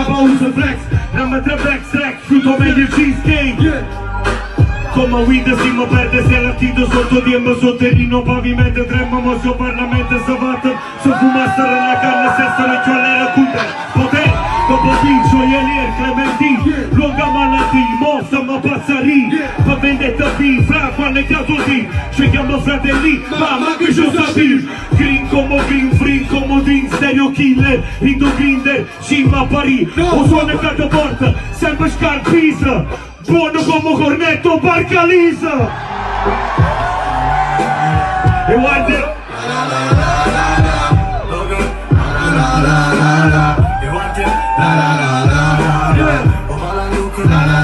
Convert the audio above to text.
usa flex, ramma tre backstack, frutto meglio il cheesecake. Come guida si mi perde se l'attito sotto di me sotterrino pavimento tremmo mosso parlamento savato so fumassero la canna senza le giulle racconte potere dopo pincio Elier Clementin lunga malattia mossa ma pazzari fa vendetta B fra quando è caso di scegliamo fratelli ma che ci sapi green come Dean stereo killer Indo Grinder cima a Parì o suona carta porta sempre scarpisa buono come cornetto barca lisa e guarda e guarda